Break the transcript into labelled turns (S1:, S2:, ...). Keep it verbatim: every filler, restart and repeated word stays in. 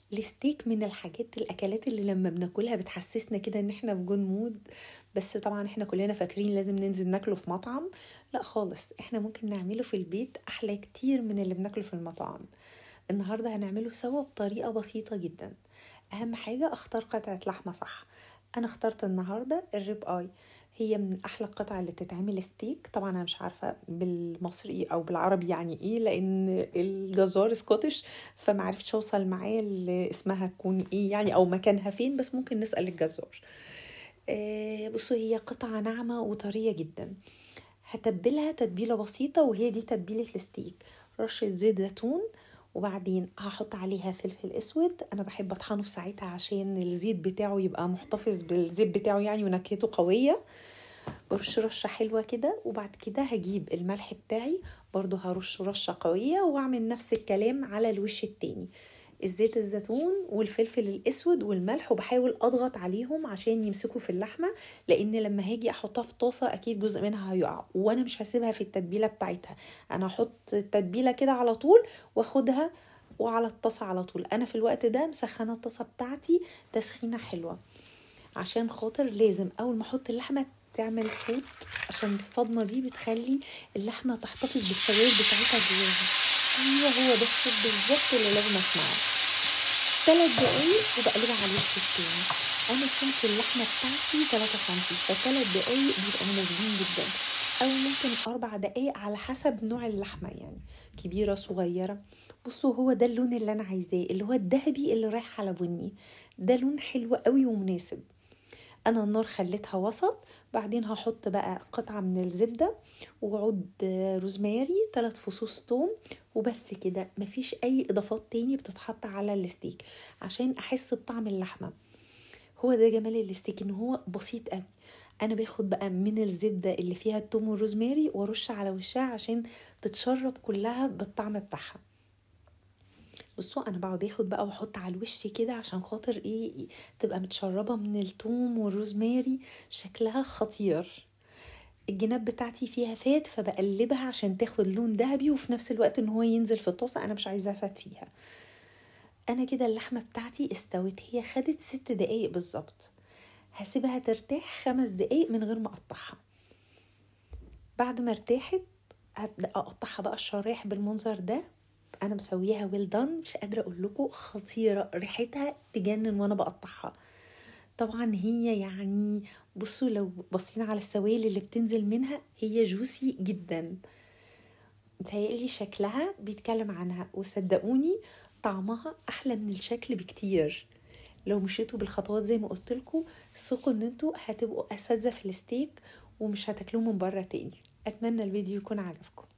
S1: الستيك من الحاجات الاكلات اللي لما بناكلها بتحسسنا كده ان احنا في جود مود. بس طبعا احنا كلنا فاكرين لازم ننزل ناكله في مطعم. لا خالص، احنا ممكن نعمله في البيت احلى كتير من اللي بناكله في المطاعم. النهارده هنعمله سوا بطريقه بسيطه جدا. اهم حاجه اختار قطعه لحمه صح. انا اخترت النهارده الريب اي. هي من احلى القطع اللي تتعمل ستيك. طبعا انا مش عارفه بالمصري او بالعربي يعني ايه، لان الجزار سكوتش، فمعرفتش اوصل معاه اللي اسمها تكون ايه يعني او مكانها فين، بس ممكن نسال الجزار. آه بصوا، هي قطعه ناعمه وطريه جدا. هتبلها تتبيله بسيطه، وهي دي تتبيله الستيك. رشه زيت زيتون، وبعدين هحط عليها فلفل اسود. انا بحب اطحنه في ساعتها عشان الزيت بتاعه يبقى محتفظ بالزيت بتاعه يعني، ونكهته قويه. برش رشه حلوه كده، وبعد كده هجيب الملح بتاعي برضو هرش رشه قويه، واعمل نفس الكلام على الوش التاني. الزيت الزيتون والفلفل الاسود والملح، وبحاول اضغط عليهم عشان يمسكوا في اللحمه، لان لما هاجي احطها في طاسه اكيد جزء منها هيقع، وانا مش هسيبها في التتبيله بتاعتها. انا هحط التتبيله كده على طول واخدها وعلى الطاسه على طول. انا في الوقت ده مسخنه الطاسه بتاعتي تسخينه حلوه، عشان خاطر لازم اول ما احط اللحمه تعمل صوت، عشان الصدمه دي بتخلي اللحمه تحتفظ بالسوائل بتاعتها جواها. ايوه، هو ده الصوت بالظبط اللي لازم اسمعه. ثلاث دقايق وبقلبها على الوش التاني. انا سمك اللحمه بتاعتي ثلاثة سنتي، فثلاث دقايق بيبقوا مناسبين جدا، او ممكن اربع دقايق على حسب نوع اللحمه يعني، كبيره صغيره. بصوا، هو ده اللون اللي انا عايزاه، اللي هو الذهبي اللي رايح على بني. ده لون حلو قوي ومناسب. انا النار خليتها وسط. بعدين هحط بقى قطعة من الزبدة، وعود روزماري، ثلاث فصوص توم، وبس كده. مفيش اي اضافات تاني بتتحط على الستيك عشان احس بطعم اللحمة. هو ده جمال الستيك، ان هو بسيط قوي. انا باخد بقى من الزبدة اللي فيها التوم والروزماري وارش على وشها عشان تتشرب كلها بالطعم بتاعها. بصوا، انا بقعد اخد بقى واحط على الوش كده عشان خاطر ايه، تبقى متشربة من الثوم والروزماري. شكلها خطير. الجناب بتاعتي فيها فات، فبقلبها عشان تاخد لون ذهبي، وفي نفس الوقت ان هو ينزل في الطاسة. انا مش عايزاه فات فيها. انا كده اللحمة بتاعتي استوت، هي خدت ست دقايق بالظبط. هسيبها ترتاح خمس دقايق من غير ما اقطعها. بعد ما ارتاحت هبدأ اقطعها بقى الشرايح بالمنظر ده. انا مسويها ويل دان، مش قادره اقول لكم خطيره، ريحتها تجنن وانا بقطعها. طبعا هي يعني، بصوا لو بصينا على السوائل اللي بتنزل منها هي جوسي جدا. متهيألي شكلها بيتكلم عنها، وصدقوني طعمها احلى من الشكل بكتير. لو مشيتوا بالخطوات زي ما قلت لكم، ثقوا ان انتوا هتبقوا اساتذه في الستيك، ومش هتاكلوه من بره تاني. اتمنى الفيديو يكون عجبكم.